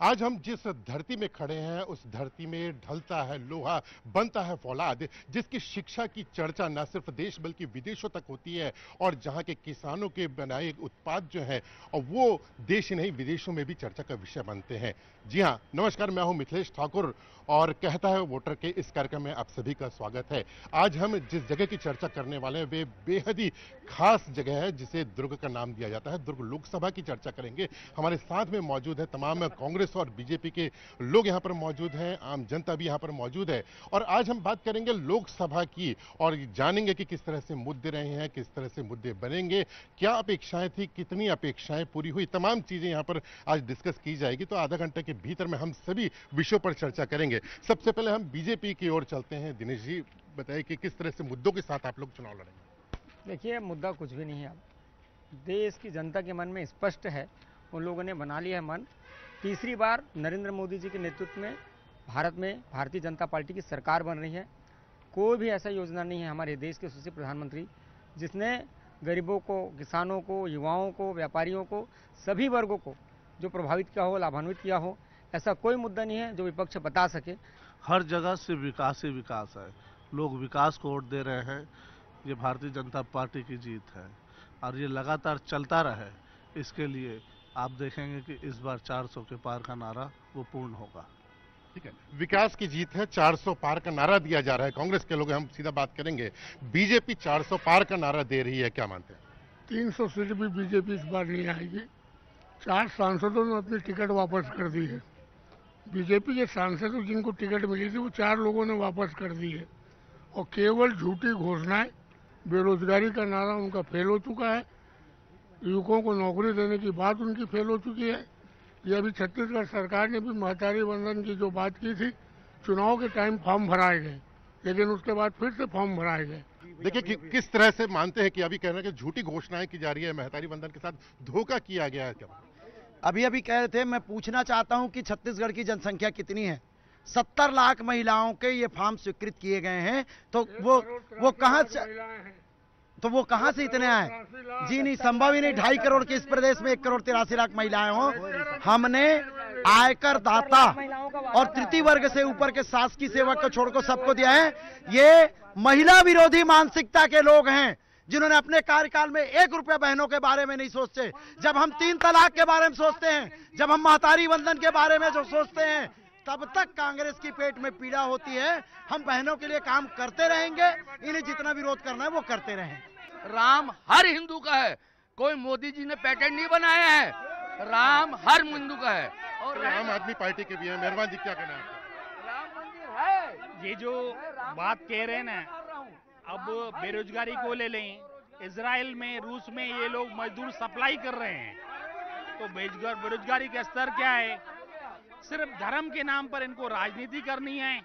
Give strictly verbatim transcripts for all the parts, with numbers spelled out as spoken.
आज हम जिस धरती में खड़े हैं उस धरती में ढलता है लोहा, बनता है फौलाद, जिसकी शिक्षा की चर्चा न सिर्फ देश बल्कि विदेशों तक होती है और जहां के किसानों के बनाए उत्पाद जो हैं और वो देश ही नहीं विदेशों में भी चर्चा का विषय बनते हैं। जी हां, नमस्कार, मैं हूं मिथिलेश ठाकुर और कहता है वोटर के इस कार्यक्रम में आप सभी का स्वागत है। आज हम जिस जगह की चर्चा करने वाले हैं वे बेहद ही खास जगह है जिसे दुर्ग का नाम दिया जाता है। दुर्ग लोकसभा की चर्चा करेंगे। हमारे साथ में मौजूद है तमाम कांग्रेस और बीजेपी के लोग यहाँ पर मौजूद हैं, आम जनता भी यहाँ पर मौजूद है और आज हम बात करेंगे लोकसभा की और जानेंगे कि किस तरह से मुद्दे रहे हैं, किस तरह से मुद्दे बनेंगे, क्या अपेक्षाएं थी, कितनी अपेक्षाएं पूरी हुई, तमाम चीजें यहाँ पर आज डिस्कस की जाएगी। तो आधा घंटे के भीतर में हम सभी विषयों पर चर्चा करेंगे। सबसे पहले हम बीजेपी की ओर चलते हैं। दिनेश जी बताइए कि किस तरह से मुद्दों के साथ आप लोग चुनाव लड़ेंगे। देखिए, मुद्दा कुछ भी नहीं है। देश की जनता के मन में स्पष्ट है, उन लोगों ने बना लिया है मन। तीसरी बार नरेंद्र मोदी जी के नेतृत्व में भारत में भारतीय जनता पार्टी की सरकार बन रही है। कोई भी ऐसा योजना नहीं है हमारे देश के यशस्वी प्रधानमंत्री जिसने गरीबों को, किसानों को, युवाओं को, व्यापारियों को, सभी वर्गों को जो प्रभावित किया हो, लाभान्वित किया हो। ऐसा कोई मुद्दा नहीं है जो विपक्ष बता सके। हर जगह से विकास ही विकास है। लोग विकास को वोट दे रहे हैं। ये भारतीय जनता पार्टी की जीत है और ये लगातार चलता रहे। इसके लिए आप देखेंगे कि इस बार चार सौ के पार का नारा वो पूर्ण होगा। ठीक है, विकास की जीत है, चार सौ पार का नारा दिया जा रहा है। कांग्रेस के लोग, हम सीधा बात करेंगे, बीजेपी चार सौ पार का नारा दे रही है, क्या मानते हैं? तीन सौ सीट भी बीजेपी इस बार नहीं आएगी। चार सांसदों ने अपनी टिकट वापस कर दी है। बीजेपी के सांसदों जिनको टिकट मिली थी वो चार लोगों ने वापस कर दी है और केवल झूठी घोषणाएं, बेरोजगारी का नारा उनका फेल हो चुका है। युवकों को नौकरी देने की बात उनकी फेल हो चुकी है। ये अभी छत्तीसगढ़ सरकार ने भी महतारी बंधन की जो बात की थी, चुनाव के टाइम फॉर्म भराए गए लेकिन उसके बाद फिर से फॉर्म भराए गए। देखिए कि, किस तरह से मानते हैं कि अभी कह रहे हैं कि झूठी घोषणाएं की जा रही है, महतारी बंधन के साथ धोखा किया गया है। क्या अभी अभी कह रहे थे, मैं पूछना चाहता हूं कि छत्तीसगढ़ की जनसंख्या कितनी है? सत्तर लाख महिलाओं के ये फॉर्म स्वीकृत किए गए हैं, तो वो वो कहां से तो वो कहां से इतने आए? जी नहीं, संभव ही नहीं। ढाई करोड़ के इस प्रदेश में एक करोड़ तिरासी लाख महिलाएं हों। हमने आयकर दाता और तृतीय वर्ग से ऊपर के शासकीय सेवक को छोड़कर सबको दिया है। ये महिला विरोधी मानसिकता के लोग हैं जिन्होंने अपने कार्यकाल में एक रुपया बहनों के बारे में नहीं सोचते। जब हम तीन तलाक के बारे में सोचते हैं, जब हम महतारी बंधन के बारे में जो सोचते हैं, तब तक कांग्रेस की पेट में पीड़ा होती है। हम बहनों के लिए काम करते रहेंगे, इन्हें जितना विरोध करना है वो करते रहें। राम हर हिंदू का है, कोई मोदी जी ने पैटर्न नहीं बनाया है। राम हर हिंदू का है। और आम आदमी पार्टी के भी है। मेहरबान जी, क्या कहना है? राम मंदिर है। ये जो बात कह रहे हैं ना, अब बेरोजगारी को ले लें, इजराइल में, रूस में ये लोग मजदूर सप्लाई कर रहे हैं, तो बेरोजगारी का स्तर क्या है? सिर्फ धर्म के नाम पर इनको राजनीति करनी है।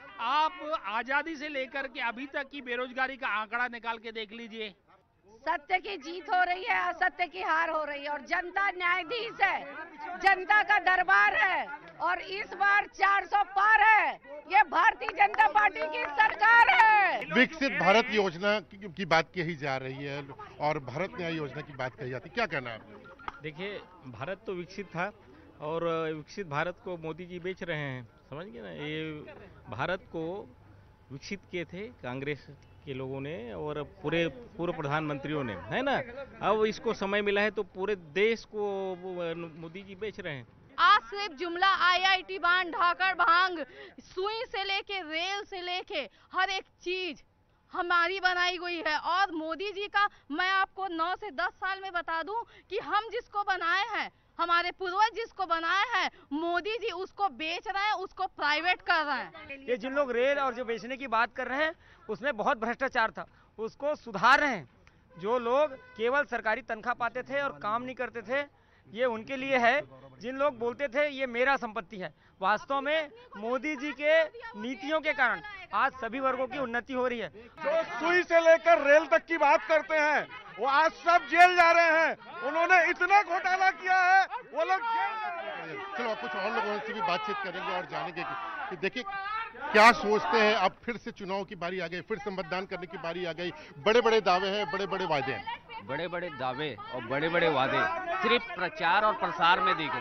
आप आजादी से लेकर के अभी तक की बेरोजगारी का आंकड़ा निकाल के देख लीजिए। सत्य की जीत हो रही है, असत्य की हार हो रही है और जनता न्यायाधीश है, जनता का दरबार है और इस बार चार सौ पार है। ये भारतीय जनता पार्टी की सरकार है। विकसित भारत योजना की, की बात कही जा रही है और भारत न्याय योजना की बात कही जाती है, क्या कहना है? देखिए, भारत तो विकसित था और विकसित भारत को मोदी जी बेच रहे हैं, समझ गए ना। ये भारत को विकसित किए थे कांग्रेस के लोगों ने और पूरे पूर्व प्रधानमंत्रियों ने, है ना। अब इसको समय मिला है तो पूरे देश को मोदी जी बेच रहे हैं। आज सिर्फ जुमला आईआईटी बांध, ढाकर भांग, सुई से लेके रेल से लेके हर एक चीज हमारी बनाई गई है। और मोदी जी का मैं आपको नौ से दस साल में बता दूं कि हम जिसको बनाए हैं, हमारे पूर्वज जिसको बनाए हैं, मोदी जी उसको बेच रहे हैं, उसको प्राइवेट कर रहे हैं। ये जिन लोग रेल और जो बेचने की बात कर रहे हैं उसमें बहुत भ्रष्टाचार था, उसको सुधार रहे हैं। जो लोग केवल सरकारी तनख्वाह पाते थे और काम नहीं करते थे, ये उनके लिए है। जिन लोग बोलते थे ये मेरा संपत्ति है, वास्तव में मोदी जी के नीतियों के कारण आज सभी वर्गों की उन्नति हो रही है। जो सुई से लेकर रेल तक की बात करते हैं वो आज सब जेल जा रहे हैं। उन्होंने इतना घोटाला किया है, वो लोग जेल जा रहे हैं। चलो कुछ और लोगों से भी बातचीत करेंगे और जानेंगे कि, कि देखिए क्या सोचते हैं। अब फिर से चुनाव की बारी आ गई, फिर से मतदान करने की बारी आ गई। बड़े बड़े दावे हैं, बड़े बड़े वादे हैं। बड़े बड़े दावे और बड़े बड़े वादे सिर्फ प्रचार और प्रसार में दिख रहे हैं।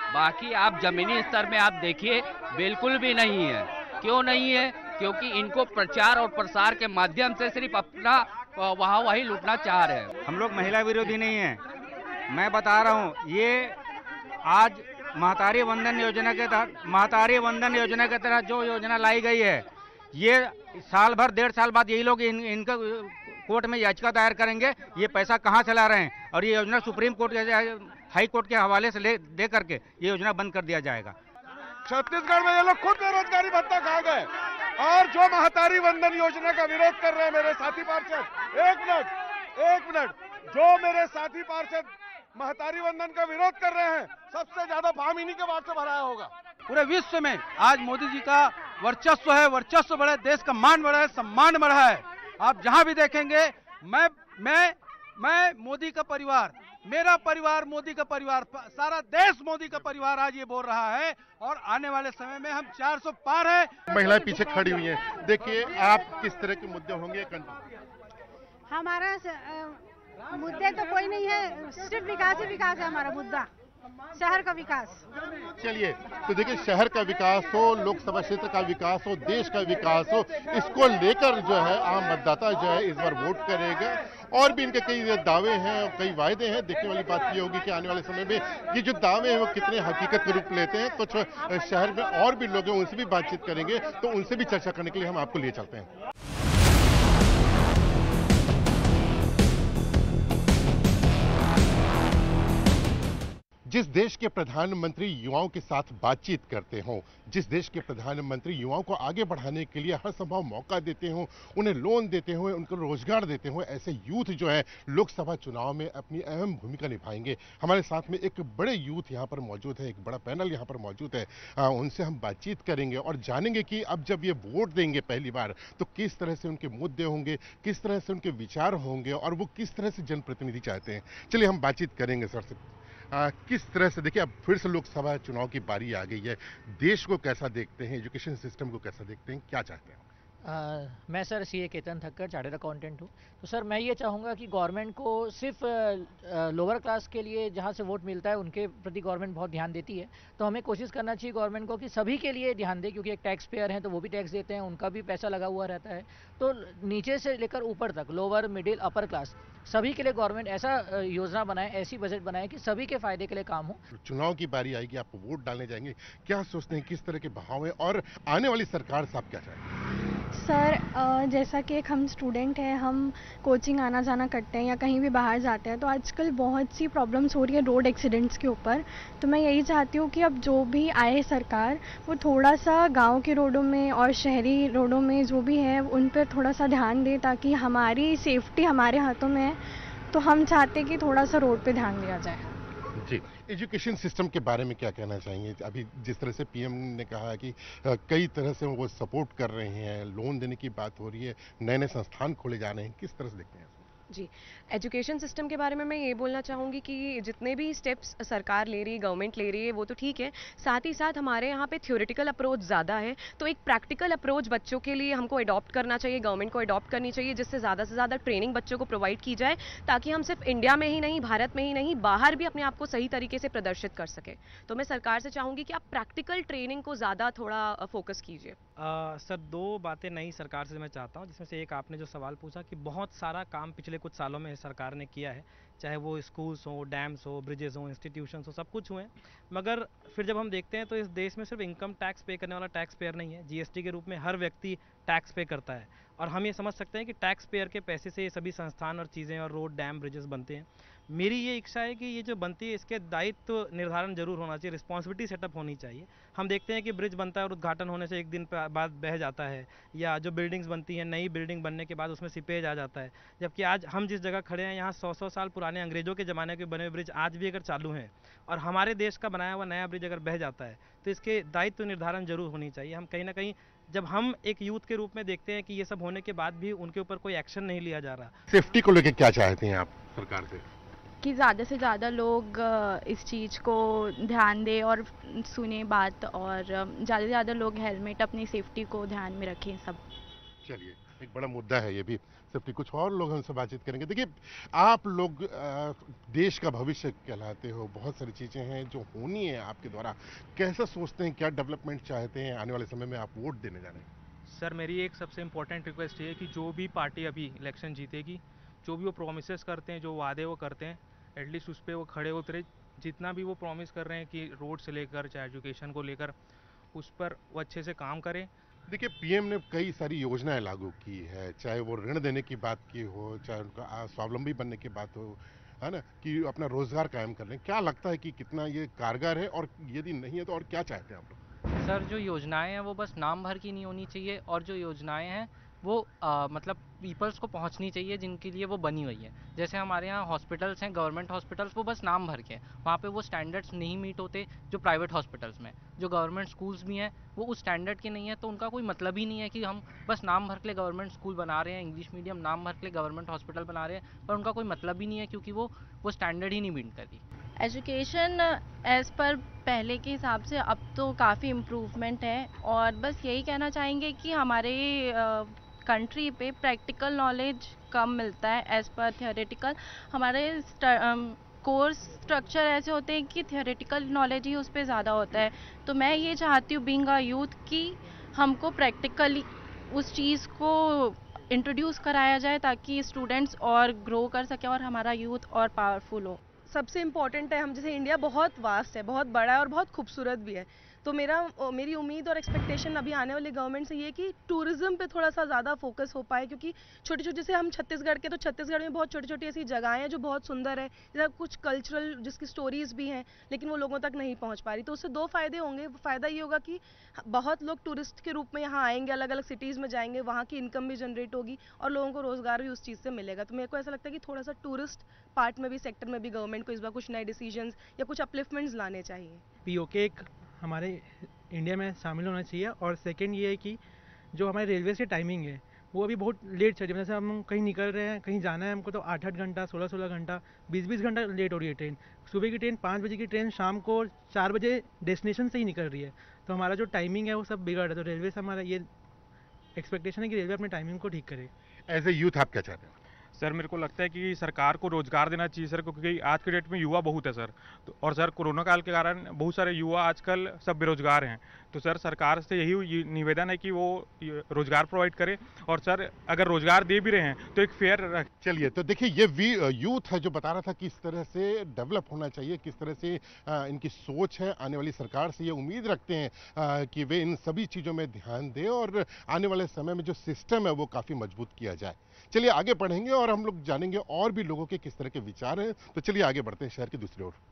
बाकी आप जमीनी स्तर में आप देखिए बिल्कुल भी नहीं है। क्यों नहीं है? क्योंकि इनको प्रचार और प्रसार के माध्यम से सिर्फ अपना वहाँ वही लूटना चाह रहे हैं। हम लोग महिला विरोधी नहीं है, मैं बता रहा हूँ। ये आज महतारी वंदन योजना के तहत महतारी वंदन योजना के तहत जो योजना लाई गई है, ये साल भर डेढ़ साल बाद यही लोग इन, इनका कोर्ट में याचिका दायर करेंगे ये पैसा कहाँ से ला रहे हैं, और ये योजना सुप्रीम कोर्ट के हाई कोर्ट के हवाले से ले दे करके ये योजना बंद कर दिया जाएगा। छत्तीसगढ़ में ये लोग खुद बेरोजगारी भत्ता खा गए, और जो महतारी वंदन योजना का विरोध कर रहे हैं मेरे साथी पार्षद, एक मिनट एक मिनट जो मेरे साथी पार्षद महतारी वंदन का विरोध कर रहे हैं, सबसे ज्यादा फार्म इन्हीं के बाद से भराया होगा। पूरे विश्व में आज मोदी जी का वर्चस्व है, वर्चस्व बढ़ा है, देश का मान बढ़ा है, सम्मान बढ़ा है। आप जहां भी देखेंगे, मैं मैं मैं मोदी का परिवार, मेरा परिवार मोदी का परिवार, सारा देश मोदी का परिवार आज ये बोल रहा है, और आने वाले समय में हम चार सौ पार है। महिलाएं पीछे खड़ी हुई हैं, देखिए आप किस तरह के मुद्दे होंगे। हमारा मुद्दे तो कोई नहीं है, सिर्फ विकास ही विकास है हमारा मुद्दा, शहर का विकास। चलिए, तो देखिए शहर का विकास हो, लोकसभा क्षेत्र का विकास हो, देश का विकास हो, इसको लेकर जो है आम मतदाता जो है इस बार वोट करेगा। और भी इनके कई दावे हैं और कई वायदे हैं। देखने वाली बात ये होगी कि आने वाले समय में ये जो दावे हैं वो कितने हकीकत के रूप लेते हैं। कुछ शहर में और भी लोग हैं, उनसे भी बातचीत करेंगे, तो उनसे भी चर्चा करने के लिए हम आपको लिए चलते हैं। जिस देश के प्रधानमंत्री युवाओं के साथ बातचीत करते हों, जिस देश के प्रधानमंत्री युवाओं को आगे बढ़ाने के लिए हर संभव मौका देते हों, उन्हें लोन देते हुए, उनको रोजगार देते हुए, ऐसे यूथ जो है लोकसभा चुनाव में अपनी अहम भूमिका निभाएंगे। हमारे साथ में एक बड़े यूथ यहाँ पर मौजूद है, एक बड़ा पैनल यहाँ पर मौजूद है। आ, उनसे हम बातचीत करेंगे और जानेंगे कि अब जब ये वोट देंगे पहली बार, तो किस तरह से उनके मुद्दे होंगे, किस तरह से उनके विचार होंगे और वो किस तरह से जनप्रतिनिधि चाहते हैं। चलिए हम बातचीत करेंगे सर से। आ, किस तरह से, देखिए अब फिर से लोकसभा चुनाव की बारी आ गई है, देश को कैसा देखते हैं, एजुकेशन सिस्टम को कैसा देखते हैं, क्या चाहते हैं? आ, मैं sir C A Ketan Thakkar chartered accountant हूँ। तो सर मैं ये चाहूँगा कि गवर्नमेंट को सिर्फ लोअर क्लास के लिए जहाँ से वोट मिलता है उनके प्रति गवर्नमेंट बहुत ध्यान देती है, तो हमें कोशिश करना चाहिए गवर्नमेंट को कि सभी के लिए ध्यान दे, क्योंकि एक टैक्स पेयर हैं तो वो भी टैक्स देते हैं, उनका भी पैसा लगा हुआ रहता है। तो नीचे से लेकर ऊपर तक, लोअर मिडिल अपर क्लास, सभी के लिए गवर्नमेंट ऐसा योजना बनाए, ऐसी बजट बनाए कि सभी के फायदे के लिए काम हो। चुनाव की बारी आएगी, आप वोट डालने जाएंगे, क्या सोचते हैं, किस तरह के भाव है और आने वाली सरकार से आप क्या चाहेंगे? सर जैसा कि एक हम स्टूडेंट हैं, हम कोचिंग आना जाना करते हैं या कहीं भी बाहर जाते हैं, तो आजकल बहुत सी प्रॉब्लम्स हो रही है रोड एक्सीडेंट्स के ऊपर। तो मैं यही चाहती हूँ कि अब जो भी आए सरकार, वो थोड़ा सा गांव के रोडों में और शहरी रोडों में जो भी है उन पर थोड़ा सा ध्यान दे, ताकि हमारी सेफ्टी हमारे हाथों में है। तो हम चाहते हैं कि थोड़ा सा रोड पे ध्यान दिया जाए। जी, एजुकेशन सिस्टम के बारे में क्या कहना चाहेंगे? अभी जिस तरह से पीएम ने कहा है कि कई तरह से वो सपोर्ट कर रहे हैं, लोन देने की बात हो रही है, नए नए संस्थान खोले जा रहे हैं, किस तरह से देखते हैं? जी, एजुकेशन सिस्टम के बारे में मैं ये बोलना चाहूँगी कि जितने भी स्टेप्स सरकार ले रही है, गवर्नमेंट ले रही है, वो तो ठीक है। साथ ही साथ हमारे यहाँ पे थ्योरेटिकल अप्रोच ज़्यादा है, तो एक प्रैक्टिकल अप्रोच बच्चों के लिए हमको अडॉप्ट करना चाहिए, गवर्नमेंट को अडॉप्ट करनी चाहिए, जिससे ज़्यादा से ज़्यादा ट्रेनिंग बच्चों को प्रोवाइड की जाए, ताकि हम सिर्फ इंडिया में ही नहीं, भारत में ही नहीं, बाहर भी अपने आप को सही तरीके से प्रदर्शित कर सके। तो मैं सरकार से चाहूँगी कि आप प्रैक्टिकल ट्रेनिंग को ज़्यादा थोड़ा फोकस कीजिए। सर दो बातें नई सरकार से मैं चाहता हूँ, जिसमें से एक आपने जो सवाल पूछा कि बहुत सारा काम पिछले कुछ सालों में सरकार ने किया है, चाहे वो स्कूल्स हो, डैम्स हो, ब्रिजेस हो, इंस्टीट्यूशंस हो, सब कुछ हुए हैं। मगर फिर जब हम देखते हैं तो इस देश में सिर्फ इनकम टैक्स पे करने वाला टैक्स पेयर नहीं है, जीएसटी के रूप में हर व्यक्ति टैक्स पे करता है। और हम ये समझ सकते हैं कि टैक्स पेयर के पैसे से ये सभी संस्थान और चीज़ें और रोड, डैम, ब्रिजेस बनते हैं। मेरी ये इच्छा है कि ये जो बनती है इसके दायित्व निर्धारण जरूर होना चाहिए, रिस्पॉन्सिबिलिटी सेटअप होनी चाहिए। हम देखते हैं कि ब्रिज बनता है और उद्घाटन होने से एक दिन बाद बह जाता है, या जो बिल्डिंग्स बनती हैं, नई बिल्डिंग बनने के बाद उसमें सीपेज आ जाता है। जबकि आज हम जिस जगह खड़े हैं, यहाँ सौ सौ साल पुराने अंग्रेजों के ज़माने के बने हुए ब्रिज आज भी अगर चालू हैं और हमारे देश का बनाया हुआ नया ब्रिज अगर बह जाता है, तो इसके दायित्व निर्धारण जरूर होनी चाहिए। हम कहीं ना कहीं जब हम एक यूथ के रूप में देखते हैं कि ये सब होने के बाद भी उनके ऊपर कोई एक्शन नहीं लिया जा रहा। सेफ्टी को लेकर क्या चाहते हैं आप सरकार से? कि ज़्यादा से ज़्यादा लोग इस चीज़ को ध्यान दें और सुने बात, और ज़्यादा से ज़्यादा लोग हेलमेट अपनी सेफ्टी को ध्यान में रखें सब। चलिए, एक बड़ा मुद्दा है ये भी, सिर्फ कुछ और लोग हमसे बातचीत करेंगे। देखिए, आप लोग आ, देश का भविष्य कहलाते हो, बहुत सारी चीज़ें हैं जो होनी है आपके द्वारा, कैसा सोचते हैं, क्या डेवलपमेंट चाहते हैं आने वाले समय में आप वोट देने जा रहे हैं? सर मेरी एक सबसे इम्पोर्टेंट रिक्वेस्ट ये है कि जो भी पार्टी अभी इलेक्शन जीतेगी, जो भी वो प्रोमिस करते हैं, जो वादे वो करते हैं, एटलीस्ट उस पर वो खड़े उतरे। जितना भी वो प्रॉमिस कर रहे हैं कि रोड से लेकर चाहे एजुकेशन को लेकर, उस पर वो अच्छे से काम करें। देखिए, पीएम ने कई सारी योजनाएं लागू की है, चाहे वो ऋण देने की बात की हो, चाहे उनका स्वावलंबी बनने की बात हो, है ना, कि अपना रोजगार कायम कर रहे हैं। क्या लगता है कि कितना ये कारगर है, और यदि नहीं है तो और क्या चाहते हैं आप लोग? सर जो योजनाएं हैं वो बस नाम भर की नहीं होनी चाहिए, और जो योजनाएं हैं वो आ, मतलब पीपल्स को पहुंचनी चाहिए जिनके लिए वो बनी हुई है। जैसे हमारे यहाँ हॉस्पिटल्स हैं, गवर्नमेंट हॉस्पिटल्स, वो बस नाम भर के हैं, वहाँ पे वो स्टैंडर्ड्स नहीं मीट होते जो प्राइवेट हॉस्पिटल्स में। जो गवर्नमेंट स्कूल्स भी हैं वो उस स्टैंडर्ड के नहीं है, तो उनका कोई मतलब ही नहीं है कि हम बस नाम भर के लिए गवर्नमेंट स्कूल बना रहे हैं, इंग्लिश मीडियम नाम भर के लिए गवर्नमेंट हॉस्पिटल बना रहे हैं, पर उनका कोई मतलब ही नहीं है, क्योंकि वो वो स्टैंडर्ड ही नहीं मीट करती। एजुकेशन एज़ पर पहले के हिसाब से अब तो काफ़ी इम्प्रूवमेंट है, और बस यही कहना चाहेंगे कि हमारे कंट्री पे प्रैक्टिकल नॉलेज कम मिलता है एज़ पर थियोरेटिकल। हमारे कोर्स स्ट्रक्चर ऐसे होते हैं कि थियोरेटिकल नॉलेज ही उस पर ज़्यादा होता है। तो मैं ये चाहती हूँ बीइंग अ यूथ कि हमको प्रैक्टिकली उस चीज़ को इंट्रोड्यूस कराया जाए, ताकि स्टूडेंट्स और ग्रो कर सकें और हमारा यूथ और पावरफुल हो। सबसे इम्पॉर्टेंट है, हम जैसे इंडिया बहुत वास्ट है, बहुत बड़ा है और बहुत खूबसूरत भी है, तो मेरा मेरी उम्मीद और एक्सपेक्टेशन अभी आने वाले गवर्नमेंट से ये है कि टूरिज्म पे थोड़ा सा ज़्यादा फोकस हो पाए, क्योंकि छोटी छोटी जैसे हम छत्तीसगढ़ के, तो छत्तीसगढ़ में बहुत छोटी छोटी ऐसी जगहें हैं जो बहुत सुंदर है, जैसे कुछ कल्चरल जिसकी स्टोरीज भी हैं, लेकिन वो लोगों तक नहीं पहुँच पा रही। तो उससे दो फायदे होंगे। फ़ायदा ये होगा कि बहुत लोग टूरिस्ट के रूप में यहाँ आएंगे, अलग अलग सिटीज़ में जाएंगे, वहाँ की इनकम भी जनरेट होगी और लोगों को रोज़गार भी उस चीज़ से मिलेगा। तो मेरे को ऐसा लगता है कि थोड़ा सा टूरिस्ट पार्ट में भी, सेक्टर में भी गवर्नमेंट को इस बार कुछ नए डिसीजंस या कुछ अपलिफ्टमेंट्स लाने चाहिए। पीओके एक हमारे इंडिया में शामिल होना चाहिए। और सेकंड ये है कि जो हमारे रेलवे की टाइमिंग है वो अभी बहुत लेट चल रही है। जैसे हम कहीं निकल रहे हैं, कहीं जाना है हमको, तो आठ आठ घंटा, सोलह सोलह घंटा, बीस बीस घंटा लेट हो रही है ट्रेन। सुबह की ट्रेन पाँच बजे की ट्रेन शाम को चार बजे डेस्टिनेशन से ही निकल रही है, तो हमारा जो टाइमिंग है वो सब बिगड़ रहा है। तो रेलवे से हमारा ये एक्सपेक्टेशन है कि रेलवे अपने टाइमिंग को ठीक करे। एज ए यूथ आप क्या चाहते हैं? सर मेरे को लगता है कि सरकार को रोजगार देना चाहिए सर, क्योंकि आज के डेट में युवा बहुत है सर। तो और सर कोरोना काल के कारण बहुत सारे युवा आजकल सब बेरोजगार हैं, तो सर सरकार से यही निवेदन है कि वो रोजगार प्रोवाइड करे, और सर अगर रोजगार दे भी रहे हैं तो एक फेयर। चलिए, तो देखिए ये वी यूथ है जो बता रहा था किस तरह से डेवलप होना चाहिए, किस तरह से आ, इनकी सोच है। आने वाली सरकार से ये उम्मीद रखते हैं आ, कि वे इन सभी चीज़ों में ध्यान दें और आने वाले समय में जो सिस्टम है वो काफ़ी मजबूत किया जाए। चलिए आगे बढ़ेंगे और हम लोग जानेंगे और भी लोगों के किस तरह के विचार हैं। तो चलिए आगे बढ़ते हैं शहर की दूसरी ओर।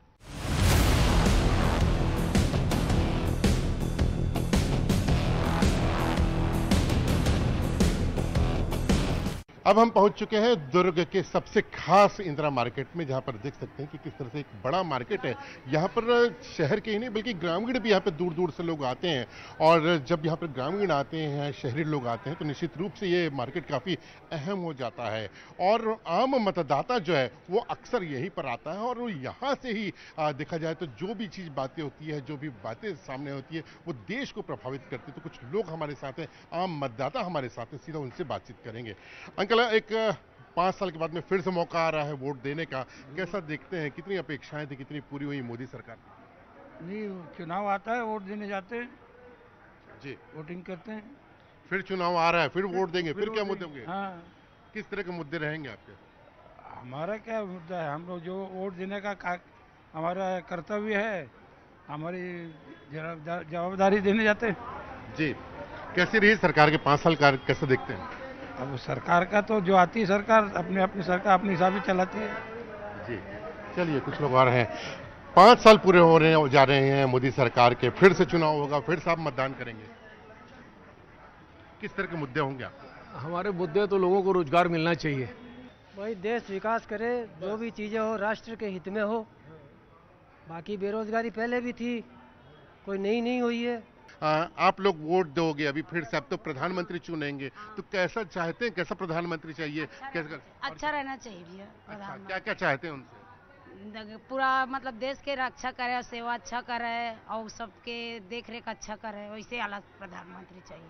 अब हम पहुंच चुके हैं दुर्ग के सबसे खास इंदिरा मार्केट में, जहां पर देख सकते हैं कि किस तरह से एक बड़ा मार्केट है। यहां पर शहर के ही नहीं बल्कि ग्रामीण भी यहां पर दूर दूर से लोग आते हैं, और जब यहां पर ग्रामीण आते हैं, शहरी लोग आते हैं, तो निश्चित रूप से ये मार्केट काफ़ी अहम हो जाता है। और आम मतदाता जो है वो अक्सर यहीं पर आता है, और यहाँ से ही आ, देखा जाए तो जो भी चीज़ बातें होती है, जो भी बातें सामने होती है, वो देश को प्रभावित करती है। तो कुछ लोग हमारे साथ हैं, आम मतदाता हमारे साथ हैं, सीधा उनसे बातचीत करेंगे। अंकल, एक पाँच साल के बाद में फिर से मौका आ रहा है वोट देने का, कैसा देखते हैं? कितनी अपेक्षाएं थी, कितनी पूरी हुई मोदी सरकार? नहीं, चुनाव आता है, वोट देने जाते हैं जी, वोटिंग करते हैं। फिर चुनाव आ रहा है, फिर वोट देंगे, फिर, फिर क्या मुद्दे होंगे? हाँ, किस तरह के मुद्दे रहेंगे आपके? हमारा क्या मुद्दा है, हम लोग जो वोट देने का, का हमारा कर्तव्य है, हमारी जवाबदारी देने जाते हैं। जी, कैसी रही सरकार के पाँच साल कार्य, कैसे देखते हैं? अब सरकार का तो जो आती है सरकार अपने अपनी सरकार अपने हिसाब से चलाती है। जी, चलिए कुछ लोग और हैं। पाँच साल पूरे हो रहे हैं, जा रहे हैं मोदी सरकार के, फिर से चुनाव होगा, फिर से आप मतदान करेंगे, किस तरह के मुद्दे होंगे आपके? हमारे मुद्दे तो लोगों को रोजगार मिलना चाहिए। वही देश विकास करे, जो भी चीज़ें हो राष्ट्र के हित में हो। बाकी बेरोजगारी पहले भी थी, कोई नई नहीं हुई है। आ, आप लोग वोट दोगे अभी फिर से, अब तो प्रधानमंत्री चुनेंगे, तो कैसा चाहते हैं, कैसा प्रधानमंत्री चाहिए? कैसा अच्छा रहना चाहिए भैया। अच्छा, क्या क्या चाहते हैं उनसे? पूरा मतलब देश के रक्षा करे, सेवा अच्छा करे और सबके देख रेख अच्छा करे, वैसे वाला प्रधानमंत्री चाहिए।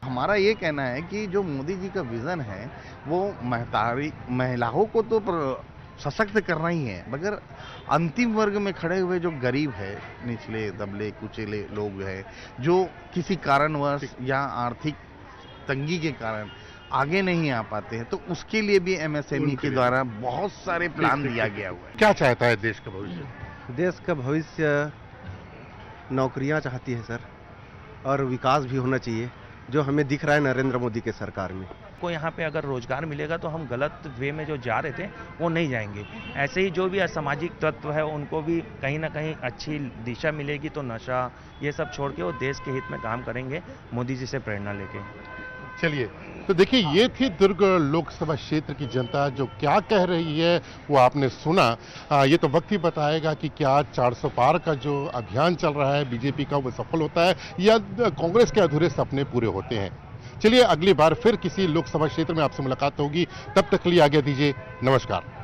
हमारा ये कहना है कि जो मोदी जी का विजन है वो महतारी महिलाओं को तो सशक्त करना ही है, मगर अंतिम वर्ग में खड़े हुए जो गरीब है, निचले दबले कुचले लोग हैं, जो किसी कारणवश या आर्थिक तंगी के कारण आगे नहीं आ पाते हैं, तो उसके लिए भी एमएसएमई के द्वारा बहुत सारे प्लान दिया गया हुआ है। क्या चाहता है देश का भविष्य? देश का भविष्य नौकरियां चाहती है सर, और विकास भी होना चाहिए, जो हमें दिख रहा है नरेंद्र मोदी के सरकार में। को यहाँ पे अगर रोजगार मिलेगा तो हम गलत वे में जो जा रहे थे वो नहीं जाएंगे। ऐसे ही जो भी असामाजिक तत्व है उनको भी कहीं ना कहीं अच्छी दिशा मिलेगी, तो नशा ये सब छोड़ के वो देश के हित में काम करेंगे, मोदी जी से प्रेरणा लेके। चलिए, तो देखिए ये थी दुर्ग लोकसभा क्षेत्र की जनता जो क्या कह रही है वो आपने सुना। आ, ये तो वक्त ही बताएगा कि क्या चार सौ पार का जो अभियान चल रहा है बीजेपी का वो सफल होता है या कांग्रेस के अधूरे सपने पूरे होते हैं। चलिए अगली बार फिर किसी लोकसभा क्षेत्र में आपसे मुलाकात होगी, तब तक के लिए आज्ञा दीजिए, नमस्कार।